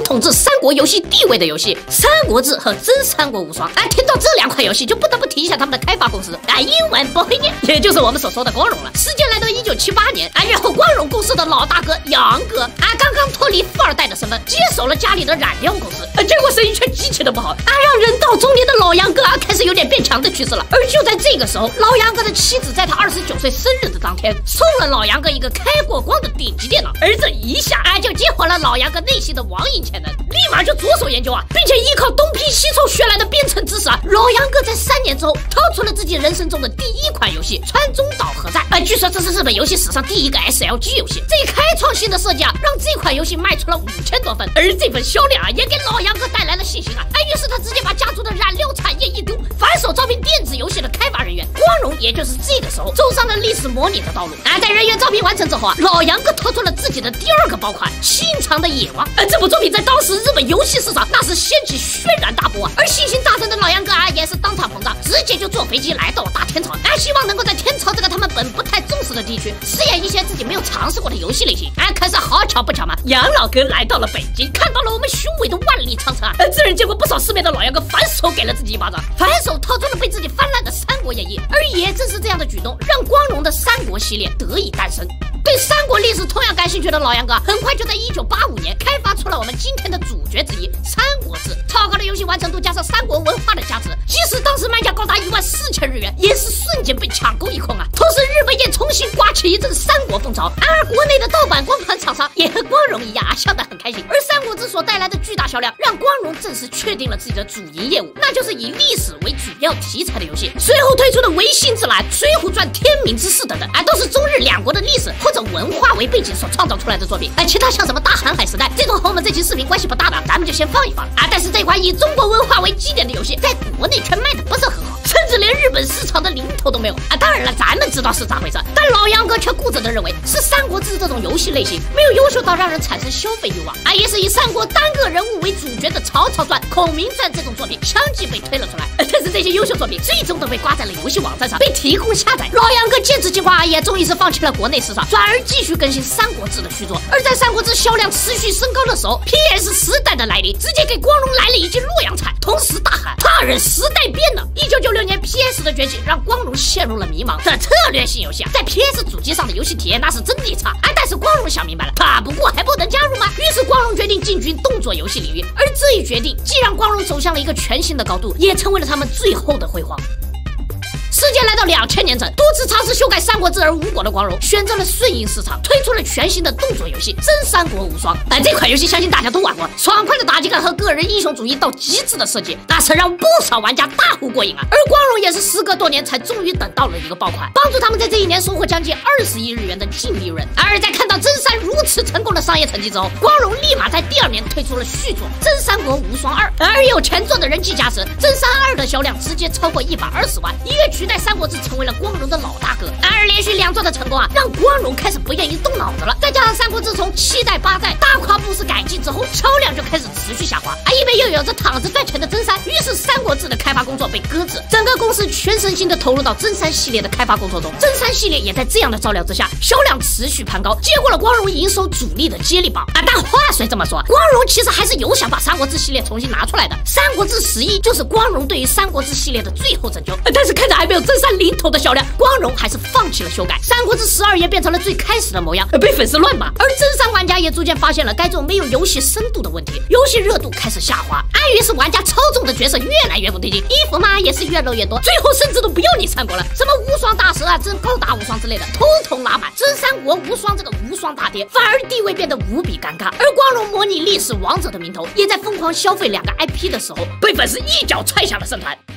统治三国游戏地位的游戏《三国志》和《真三国无双》。听到这两款游戏，就不得不提一下他们的开发公司英文不会念，也就是我们所说的光荣了。时间来到1978年，日后光荣公司的老大哥杨哥刚刚脱离富二代的身份，接手了家里的染料公司，结果生意却极其的不好，让人到中年的老杨哥开始有点变强的趋势了。而就在这个时候，老杨哥的妻子在他29岁生日的当天，送了老杨哥一个开过光的顶级电脑，而这一下就激活了老杨哥内心的网瘾潜能，立马就着手研究并且依靠东拼西凑学来的编程知识老杨哥在3年之后掏出了自己人生中的第一款游戏《川中岛核战》。据说这是日本游戏史上第一个 SLG 游戏，这开创性的设计让这款游戏卖出了5000多分，而这份销量也给老杨哥带来了信心于是他直接把家族的染料产业一丢，反手招聘电子游戏的开发人员。光荣也就是这个时候走上了历史模拟的道路。在人员招聘完成之后老杨哥掏出了自己的第2个爆款《心肠的野望》。这部作品在当时日本游戏市场那是掀起轩然大波而信心大增的老杨哥也是当场膨胀，直接就坐飞机来到了大天朝，希望能够在天朝这个他们本不太重视的地区试验一些自己没有尝试过的游戏类型。可是好巧不巧嘛，杨老哥来到了北京，看到了我们雄伟的万里长城自然见过不少世面的老杨哥反手给了自己一巴掌，反手掏出了被自己翻烂的《三国演义》。而也正是这样的举动，让光荣的三国系列得以诞生。对三国历史同样感兴趣的老杨哥，很快就在1985年开发出了我们今天的主角之一《三国志》。超高的游戏完成度加上三国文化的加持，即使当时卖价高达14000日元，也是瞬间被抢购一空同时，日本也重新刮起一阵三国风潮，而国内的盗版光盘厂商也和光荣一样笑得很开心。而《三国志》所带来的巨大销量，让光荣正式确定了自己的主营业务，那就是以历史为主要题材的游戏。随后推出的《维新之蓝》《水浒传》《天明之誓》等等，都是中日两国的历史或者文化为背景所创造出来的作品。其他像什么大航海时代这种和我们这期视频关系不大的，咱们就先放一放但是这款以中国文化为基点的游戏，在国内却卖的不是很好，甚至连日本市场的零头都没有当然了，咱们知道是咋回事，但老杨哥却固执地认为是《三国志》这种游戏类型没有优秀到让人产生消费欲望也是以三国单个人物为主角的《曹操传》《孔明传》这种作品相继被推了出来。但是这些优秀作品最终都被挂在了游戏网站上，被提供下载。老杨哥坚持计划也终于是放弃了国内市场，转而继续更新《三国志》的续作。而在《三国志》销量持续升高的时候， PS 时代的来临直接给光荣来了一记洛阳铲，同时大喊大人时代变了。1996年 PS 的崛起让光荣陷入了迷茫。这策略性游戏在 PS 主机上的游戏体验那是真的差但是光荣想明白了，打不过还不能加入吗？于是光荣决定进军动作游戏领域，而这一决定既让光荣走向了一个全新的高度，也成为了他们最后的辉煌。时间来到2000年整，多次尝试修改《三国志》而无果的光荣，选择了顺应市场，推出了全新的动作游戏《真三国无双》。这款游戏相信大家都玩过，爽快的打击感和个人英雄主义到极致的设计，那是让不少玩家大呼过瘾而光荣也是时隔多年才终于等到了一个爆款，帮助他们在这一年收获将近20亿日元的净利润。而在看到真三如此成功的商业成绩之后，光荣立马在第2年推出了续作《真三国无双2》，而有前作的人气加持，《真三2》的销量直接超过120万，一跃取代《三国志》成为了光荣的老大哥。而连续2作的成功让光荣开始不愿意动脑子了。再加上《三国志》从7代8代大跨步式改进之后，销量就开始持续下滑因为又有着躺着赚钱的真三，于是《三国志》的开发工作被搁置，整个公司全身心的投入到真三系列的开发工作中。真三系列也在这样的照料之下，销量持续攀高，接过了光荣营收主力的接力棒但话虽这么说，光荣其实还是有想把《三国志》系列重新拿出来的。《三国志11》就是光荣对于《三国志》系列的最后拯救但是看着还没有真三零头的销量，光荣还是放弃了修改，《三国志12》也变成了最开始的模样，被粉丝乱骂。而真三玩家也逐渐发现了该种没有游戏深度的问题，游戏热度开始下滑于是玩家操纵的角色越来越不对劲，衣服嘛也是越露越多，最后甚至都不要你三国了，什么无双大蛇真高达无双之类的统统拉满，真三国无双这个无双大跌反而地位变得无比尴尬。而光荣模拟历史王者的名头也在疯狂消费2个 IP 的时候被粉丝一脚踹下了圣坛。